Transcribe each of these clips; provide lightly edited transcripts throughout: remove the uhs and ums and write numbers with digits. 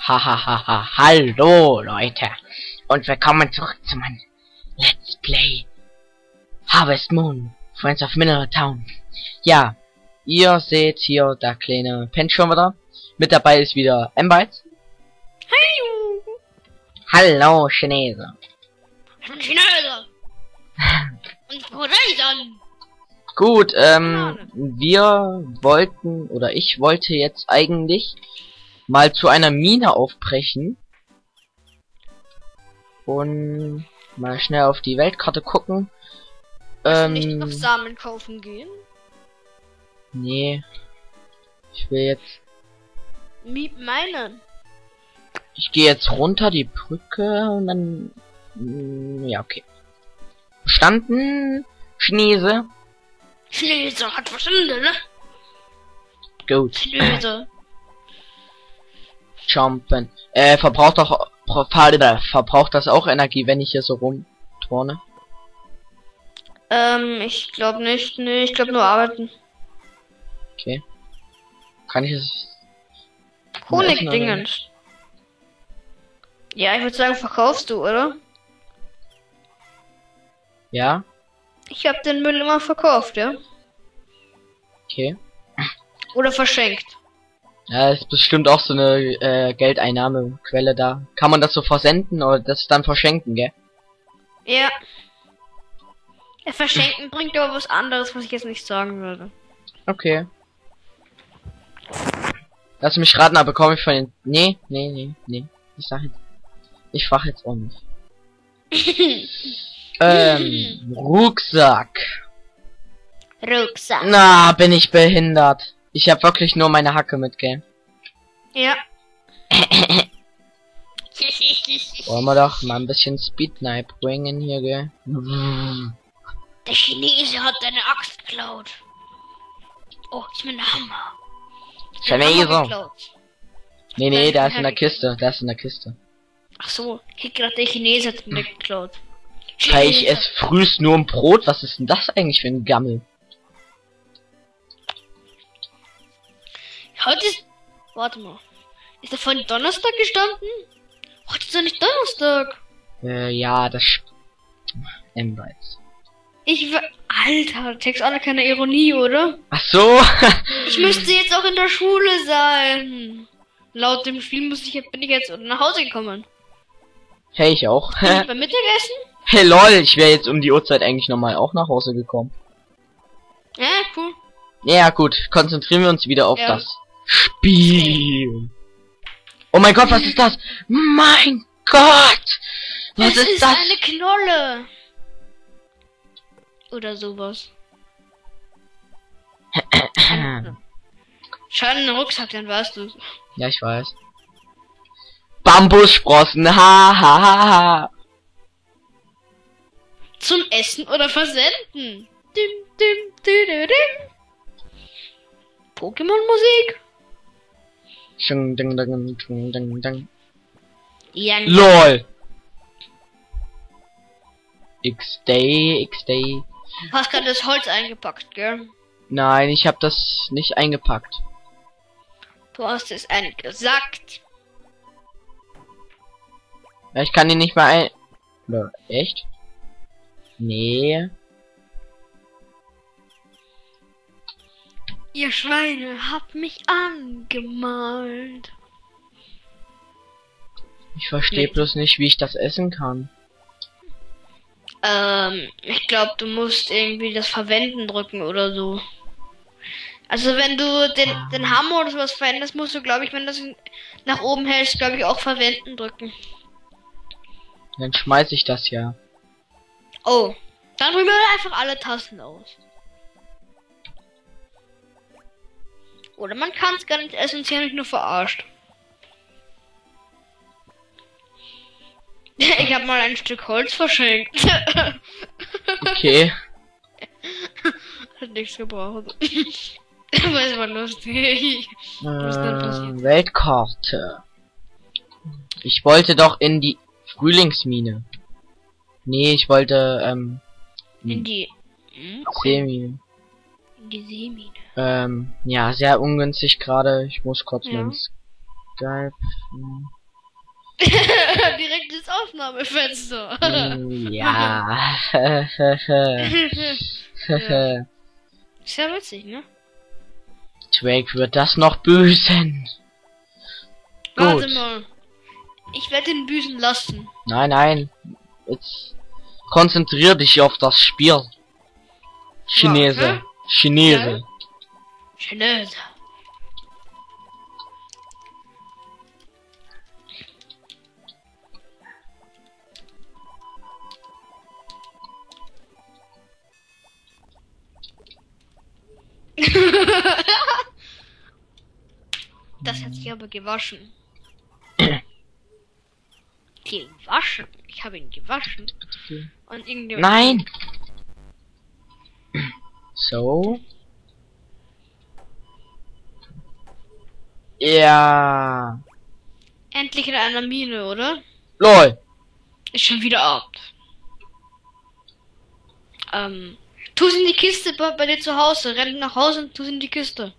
Hahaha, hallo Leute und willkommen zurück zu meinem Let's Play Harvest Moon, Friends of Mineral Town. Ja, ihr seht hier der kleine Pennt schon wieder. Mit dabei ist wieder M-Bytes. Hallo Chinese. Chinese. Und Horizon. Gut, wir wollten, oder ich wollte jetzt eigentlich mal zu einer Mine aufbrechen und mal schnell auf die Weltkarte gucken. Nicht noch Samen kaufen gehen? Nee. Ich will jetzt... Meinen. Ich gehe jetzt runter die Brücke und dann... ja, okay. Verstanden, Chinese? Chinese hat verstanden, ne? Gut. Chinese. Jumpen. Verbraucht das auch Energie, wenn ich hier so rumturne? Ich glaube nicht. Nee, ich glaube nur arbeiten. Okay. Kann ich es... Honigdingens. Ja, ich würde sagen, verkaufst du, oder? Ja? Ich habe den Müll immer verkauft, ja? Okay. Oder verschenkt. Ja, ist bestimmt auch so eine Geldeinnahmequelle da. Kann man das so versenden oder das dann verschenken, gell? Ja. Ja, verschenken bringt aber was anderes, was ich jetzt nicht sagen würde. Okay. Lass mich raten, aber bekomme ich von den... Nee. Ich sag jetzt... Ich frage jetzt auch nicht. Rucksack. Rucksack. Na, bin ich behindert. Ich habe wirklich nur meine Hacke mit, gell? Ja. Wollen wir doch mal ein bisschen Speedknife bringen hier, gell? Der Chinese hat deine Axt geklaut. Oh, ist mein Hammer. Chinese. Nee, da ist in der Kiste. Da ist in der Kiste. Ach so, ich gerade der Chinese hat mir geklaut. Hey, ich esse frühst nur ein Brot. Was ist denn das eigentlich für ein Gammel? Heute ist... Warte mal. Ist da vorhin Donnerstag gestanden? Heute ist doch nicht Donnerstag. Ja, das... M-Bytes. Ich war... Alter, checkst alle keine Ironie, oder? Ach so. Ich müsste jetzt auch in der Schule sein. Laut dem Spiel bin ich jetzt nach Hause gekommen. Hey, ich auch. Beim Mittagessen? Hey, lol, ich wäre jetzt um die Uhrzeit eigentlich nochmal auch nach Hause gekommen. Ja, cool. Ja, gut. Konzentrieren wir uns wieder auf Ja. das Spiel. Oh mein Gott, was ist das? Mein Gott! Was Das ist das? eine Knolle. Oder sowas. Schade, einen Rucksack, dann warst du. Ja, ich weiß. Bambussprossen, ha ha ha ha. Zum Essen oder Versenden. Dim, dim, dim, dim. Pokémon-Musik. Ding, ding, ding, ding, ding, ding. Ja. LOL. XD. Du hast gerade das Holz eingepackt, gell? Nein, ich habe das nicht eingepackt. Du hast es eingesackt. Ja, ich kann ihn nicht mal ein... Oder, echt? Nee. Ihr Schweine habt mich angemalt. Ich verstehe bloß nicht, wie ich das essen kann. Ich glaube, du musst irgendwie das Verwenden drücken oder so. Also wenn du den Hammer oder sowas verwendest, musst du, glaube ich, wenn du das nach oben hältst, glaube ich, auch Verwenden drücken. Dann schmeiß ich das ja. Oh, dann drücken wir einfach alle Tasten aus. Oder man kann es gar nicht essen, sie haben mich nur verarscht. Ich habe mal ein Stück Holz verschenkt. Okay. Hat nichts gebraucht. Aber es war lustig. Was ist denn passiert? Weltkarte. Ich wollte doch in die Frühlingsmine. Nee, ich wollte, In die Seemine. in die Seemine. Ja, sehr ungünstig gerade. Ich muss kurz Ja. mein Skype... Direkt ins Aufnahmefenster. Ja. Ja. Ist ja witzig, ne? Drake wird das noch büßen. Warte Gut. mal. Ich werde ihn büßen lassen. Nein, nein. Jetzt konzentrier dich auf das Spiel. Chinese. Warte. Chinese. Chinese. Das hat sich aber gewaschen. Gewaschen? Ich habe ihn gewaschen. Und irgendjemand... Nein! So. Ja. Endlich in einer Mine, oder? LOL. Ist schon wieder ab. Tu's in die Kiste bei dir zu Hause. Renn nach Hause und tu's in die Kiste.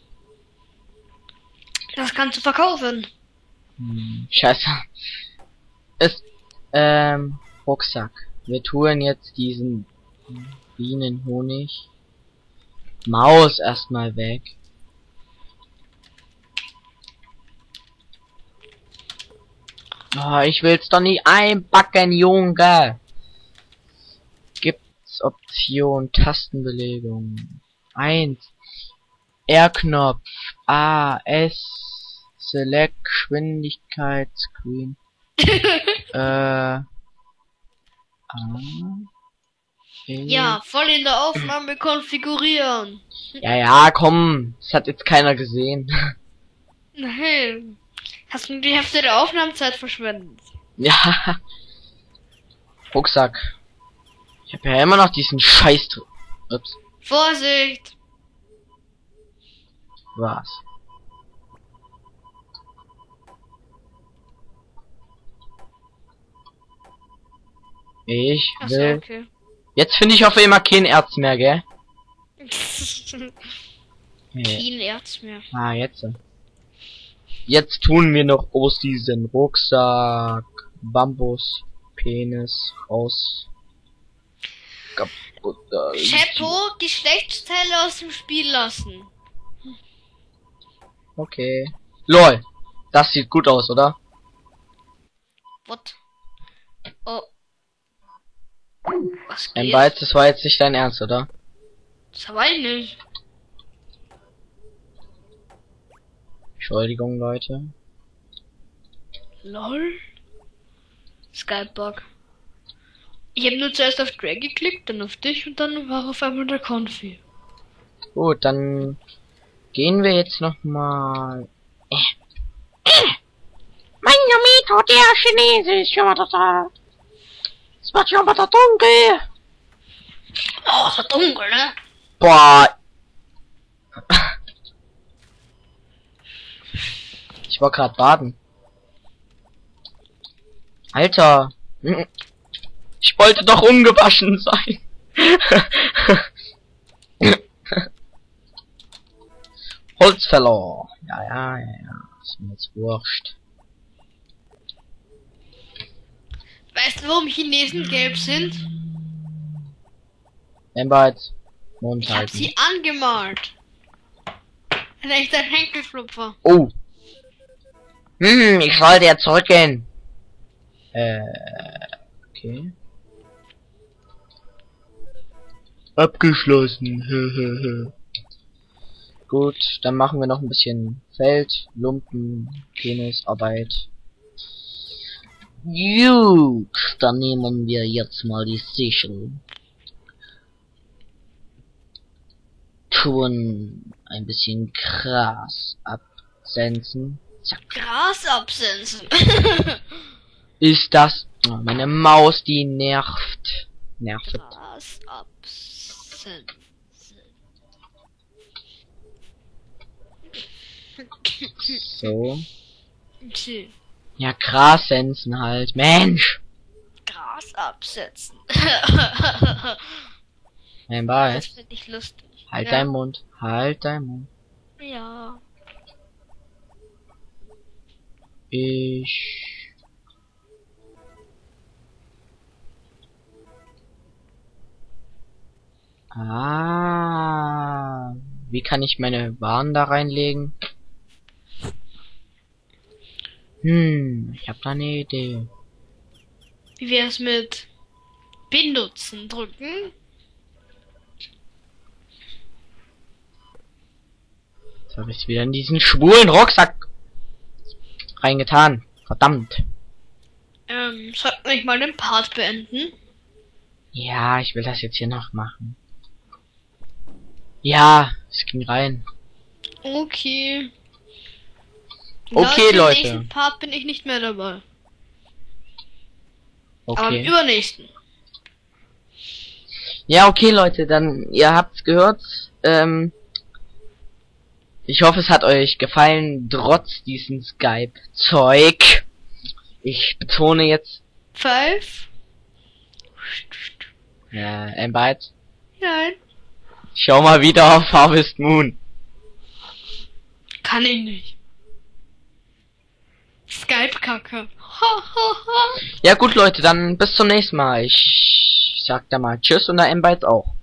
Das kannst du verkaufen. Scheiße. Ist, Rucksack. Wir tun jetzt diesen Bienenhonig. Maus erstmal weg. Oh, ich will's doch nicht einpacken, Junge. Gibt's Option, Tastenbelegung. 1. R-Knopf. A, S, Select, Geschwindigkeit, Screen. A, E. Ja, voll in der Aufnahme konfigurieren. Ja, komm. Das hat jetzt keiner gesehen. Nein. Hast du die Hälfte der Aufnahmezeit verschwendet? Ja. Rucksack. Ich habe ja immer noch diesen Scheiß. Ups. Vorsicht! Was? Ich Achso, will. okay. Jetzt finde ich auf einmal kein Erz mehr, gell? Kein Erz mehr. Ah, jetzt. Jetzt tun wir noch aus diesem Rucksack Bambus Penis raus. Kaputter. Chapeau, Geschlechtsteile aus dem Spiel lassen. Okay. LOL. Das sieht gut aus, oder? What? Oh. Was Ein geht? Beiz, das war jetzt nicht dein Ernst, oder? Das war ich nicht. Entschuldigung, Leute. LOL. Skybug. Ich habe nur zuerst auf Drag geklickt, dann auf dich und dann war auf einmal der Konfi. Gut, dann gehen wir jetzt noch mal. Mein Yamito, der Chinese ist schon mal da. Es wird schon wieder dunkel. Oh, so dunkel, ne? Boah. Ich war gerade baden. Alter. Ich wollte doch ungewaschen sein. Holzfäller. Ja. Ist mir jetzt wurscht. Weißt du, warum Chinesen gelb sind? Embers. Mund Ich hab halten. sie angemalt. Ein echter Henkelflupfer. Oh. Ich sollte ja zurückgehen. Okay. Abgeschlossen. Gut, dann machen wir noch ein bisschen Feld, Lumpen, Penisarbeit. Gut, dann nehmen wir jetzt mal die Sichel. Tun ein bisschen Gras absensen. Zack. Gras absensen. Ist das... Oh, meine Maus, die nervt. Gras absensen. So. Tschü. Ja, Gras sensen halt. Mensch! Gras absetzen. Mein Das Ball. finde ich lustig. Halt Ja. deinen Mund. Halt deinen Mund. Ja. Ich Ah. Wie kann ich meine Waren da reinlegen? Ich habe da eine Idee. Wie wär's mit benutzen drücken? Jetzt habe ich wieder in diesen schwulen Rucksack reingetan. Verdammt. Sollten wir nicht mal den Part beenden? Ja, ich will das jetzt hier noch machen. Ja, es ging rein. Okay. Okay, Im Leute. nächsten Part bin ich nicht mehr dabei. Aber im Okay. übernächsten. Ja, okay, Leute, dann, ihr habt's gehört. Ich hoffe, es hat euch gefallen, trotz diesem Skype-Zeug. Ich betone jetzt, 5? Embite. Nein. Schau mal wieder auf Harvest Moon. Kann ich nicht. Skype-Kacke. Ja gut, Leute, dann bis zum nächsten Mal. Ich sag da mal Tschüss und der Embite auch.